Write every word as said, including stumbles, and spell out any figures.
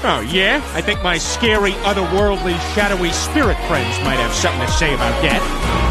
Oh, yeah? I think my scary, otherworldly, shadowy spirit friends might have something to say about that.